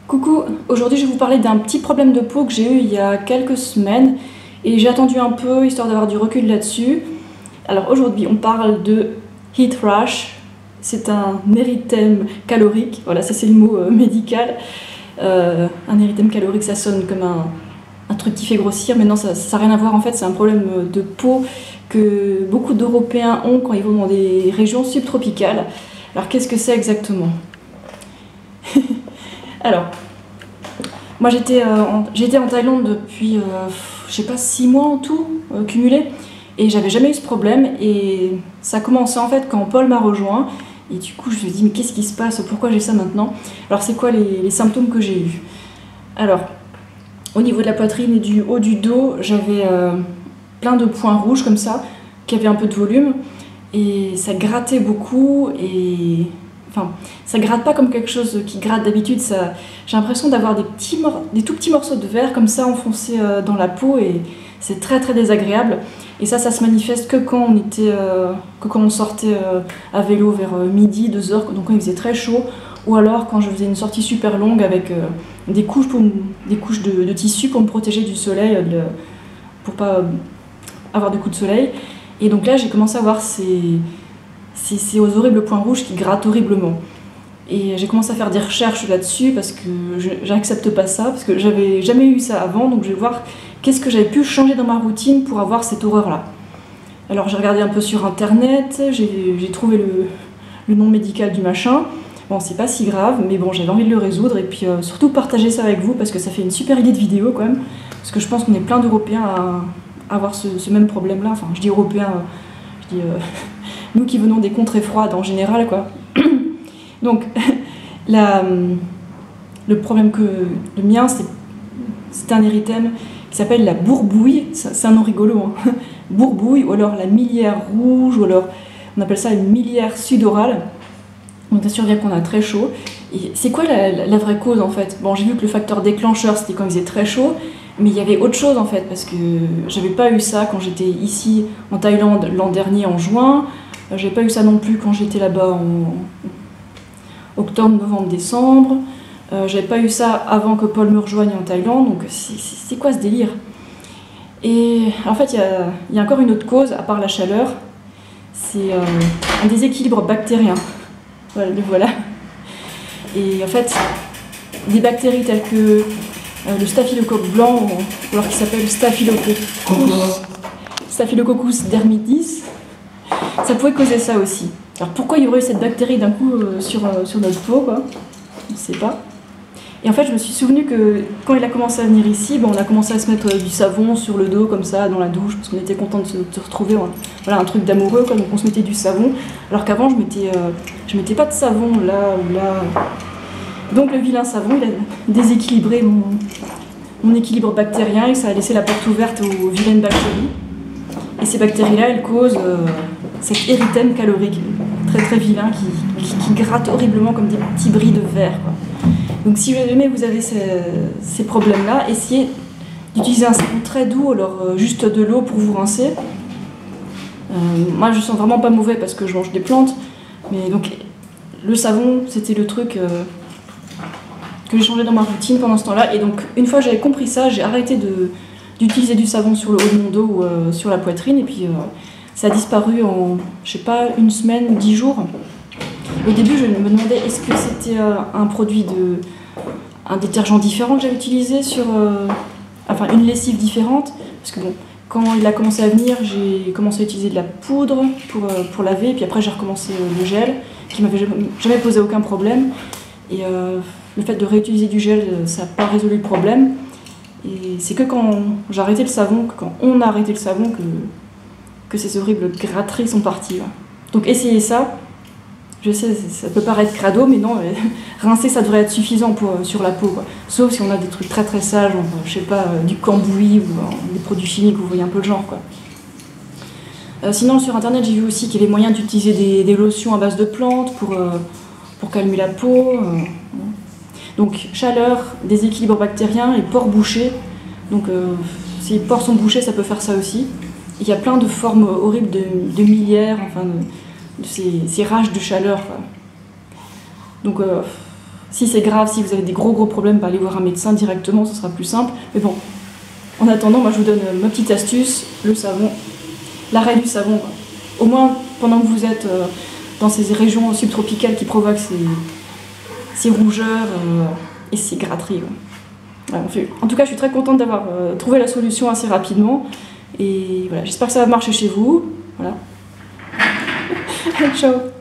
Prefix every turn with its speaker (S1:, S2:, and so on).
S1: Coucou, aujourd'hui je vais vous parler d'un petit problème de peau que j'ai eu il y a quelques semaines et j'ai attendu un peu histoire d'avoir du recul là-dessus. Alors aujourd'hui on parle de heat rash, c'est un érythème calorique, voilà ça c'est le mot médical. Un érythème calorique ça sonne comme un truc qui fait grossir, mais non ça n'a rien à voir en fait, c'est un problème de peau que beaucoup d'Européens ont quand ils vont dans des régions subtropicales. Alors qu'est-ce que c'est exactement? Alors, moi j'étais en Thaïlande depuis, je sais pas, 6 mois en tout, cumulé, et j'avais jamais eu ce problème, et ça a commencé en fait quand Paul m'a rejoint, et du coup je me suis dit mais qu'est-ce qui se passe, pourquoi j'ai ça maintenant? Alors c'est quoi les symptômes que j'ai eus? Alors, au niveau de la poitrine et du haut du dos, j'avais plein de points rouges comme ça, qui avaient un peu de volume, et ça grattait beaucoup, et... Enfin, ça gratte pas comme quelque chose qui gratte d'habitude, j'ai l'impression d'avoir des tout petits morceaux de verre comme ça enfoncés dans la peau et c'est très très désagréable. Et ça se manifeste que quand on sortait à vélo vers midi, 2 heures, donc quand il faisait très chaud, ou alors quand je faisais une sortie super longue avec des couches de tissu pour me protéger du soleil, pour pas avoir de coups de soleil. Et donc là j'ai commencé à voir ces horribles points rouges qui grattent horriblement. Et j'ai commencé à faire des recherches là-dessus parce que j'accepte pas ça, parce que j'avais jamais eu ça avant, donc je vais voir qu'est-ce que j'avais pu changer dans ma routine pour avoir cette horreur-là. Alors j'ai regardé un peu sur internet, j'ai trouvé le nom médical du machin. Bon, c'est pas si grave, mais bon, j'avais envie de le résoudre et puis surtout partager ça avec vous parce que ça fait une super idée de vidéo quand même. Parce que je pense qu'on est plein d'Européens à avoir ce même problème-là. Enfin, je dis Européens, je dis nous qui venons des contrées froides en général, quoi. Donc, le problème le mien, c'est un érythème qui s'appelle la bourbouille, c'est un nom rigolo, hein. Bourbouille, ou alors la miliaire rouge, ou alors on appelle ça une miliaire sudorale. Donc ça survient quand on a très chaud. Et c'est quoi la vraie cause en fait? Bon, j'ai vu que le facteur déclencheur c'était quand il faisait très chaud, mais il y avait autre chose en fait, parce que j'avais pas eu ça quand j'étais ici en Thaïlande l'an dernier en juin. J'ai pas eu ça non plus quand j'étais là-bas en octobre, novembre, décembre. J'avais pas eu ça avant que Paul me rejoigne en Thaïlande, donc c'est quoi ce délire? Et en fait, il y a encore une autre cause, à part la chaleur, c'est un déséquilibre bactérien. Voilà, le voilà. Et en fait, des bactéries telles que le staphylocoque blanc, ou alors qui s'appelle Staphylococcus dermitis, ça pouvait causer ça aussi. Alors pourquoi il y aurait eu cette bactérie d'un coup sur notre peau, quoi? On ne sait pas. Et en fait, je me suis souvenu que quand il a commencé à venir ici, on a commencé à se mettre du savon sur le dos, comme ça, dans la douche, parce qu'on était content de se retrouver. Voilà, un truc d'amoureux, quoi. Donc on se mettait du savon. Alors qu'avant, je mettais pas de savon là ou là. Donc le vilain savon, il a déséquilibré mon équilibre bactérien et ça a laissé la porte ouverte aux vilaines bactéries. Et ces bactéries-là, elles causent cet érythème calorique, très très vilain, qui gratte horriblement comme des petits bris de verre, quoi. Donc si jamais vous avez ces problèmes-là, essayez d'utiliser un savon très doux, alors juste de l'eau pour vous rincer. Moi je sens vraiment pas mauvais parce que je mange des plantes, mais donc le savon c'était le truc que j'ai changé dans ma routine pendant ce temps-là. Et donc une fois que j'avais compris ça, j'ai arrêté d'utiliser du savon sur le haut de mon dos ou sur la poitrine, et puis ça a disparu en, je sais pas, 1 semaine ou 10 jours. Au début, je me demandais est-ce que c'était un détergent différent que j'avais utilisé enfin une lessive différente, parce que bon, quand il a commencé à venir, j'ai commencé à utiliser de la poudre pour laver, et puis après j'ai recommencé le gel, qui m'avait jamais posé aucun problème. Et le fait de réutiliser du gel, ça n'a pas résolu le problème. Et c'est que quand j'ai arrêté le savon, quand on a arrêté le savon, que ces horribles gratteries sont parties, là. Donc essayez ça. Je sais, ça peut paraître crado, mais non, rincer ça devrait être suffisant sur la peau, quoi. Sauf si on a des trucs très très sages, je sais pas, du cambouis ou des produits chimiques, vous voyez un peu le genre, quoi. Sinon sur internet j'ai vu aussi qu'il y avait moyen d'utiliser des lotions à base de plantes pour calmer la peau. Donc chaleur, déséquilibre bactérien et pores bouchés. Donc si les pores sont bouchés, ça peut faire ça aussi. Il y a plein de formes horribles de miliaires, enfin de ces rages de chaleur, quoi. Donc Si c'est grave, si vous avez des gros problèmes, bah, allez voir un médecin directement, ce sera plus simple. Mais bon, en attendant, moi je vous donne ma petite astuce, le savon, l'arrêt du savon. Quoi. Au moins, pendant que vous êtes dans ces régions subtropicales qui provoquent ces rougeurs et ces gratteries. Ouais, en tout cas, je suis très contente d'avoir trouvé la solution assez rapidement. Et voilà, j'espère que ça va marcher chez vous. Voilà. Ciao.